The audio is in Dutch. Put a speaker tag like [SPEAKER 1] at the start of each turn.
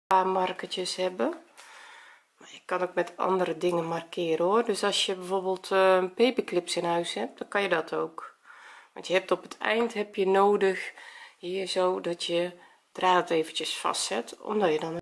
[SPEAKER 1] markertjes hebben, maar je kan ook met andere dingen markeren hoor. Dus als je bijvoorbeeld paperclips in huis hebt, dan kan je dat ook, want je hebt op het eind heb je nodig hier zo dat je draad eventjes vastzet, omdat je dan